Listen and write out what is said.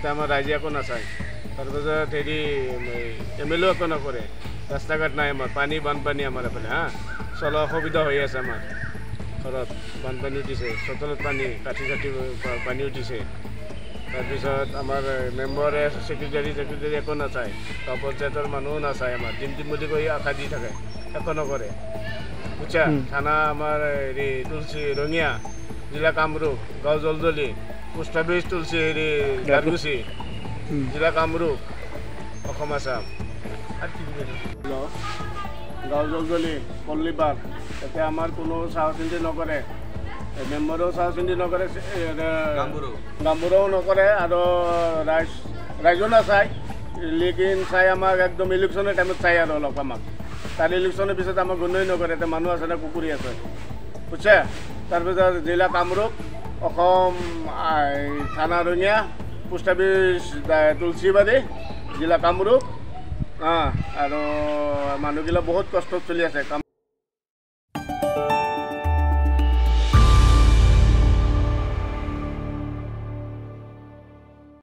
তাতে আমাৰ ৰাইজে একো নাচায় তাৰপিছত হেৰি MLA একো নকৰে ৰাস্তা ঘাট নাই আমাৰ পানী বানপানী আমাৰ এইফালে চলা অসুবিধা হৈ আছে আমাৰ ঘৰত বানপানী উঠিছে চোতালত পানী কাঠি পানী উঠিছে তাৰপিছত আমাৰ মেম্বাৰে ছেক্ৰেটাৰী একো নাচায় গাঁও পঞ্চায়তৰ মানুহো নাচায় আমাৰ দিম বুলি কৈ আশা দি থাকে একো নকৰে বুজিছা থানা আমাৰ হেৰি তুলসী ৰঙিয়া জিলা কামৰূপ গাঁও জলজলি পোষ্ট অফিচ তুলসী হেৰি গাৰগুচি জিলা কামৰূপ অসম আসাম গাঁও জলজলি পল্লীবাগ তাতে আমাৰ কোনো চাহ চিন্তি নকৰে মেম্বাৰেও চাহ চিন্তি নকৰে গাঁওবুঢ়াও নকৰে আৰু ৰাইজো নাচায় লেকিন চাই আমাক একদম ইলেকশ্যনৰ টাইমত চাই আৰু অলপ আমাক তাৰ ইলেকশ্যনৰ পিছত আমাক গণ্যই নকৰে এতিয়া মানুহ আছে নে কুকুৰী আছে বুজিছে তাৰপিছত জিলা কামৰূপ অসম থানা ৰঙিয়া পোষ্ট অফিচ তুলসীবাৰী জিলা কামৰূপ আৰু মানুহগিলা বহুত কষ্টত চলি আছে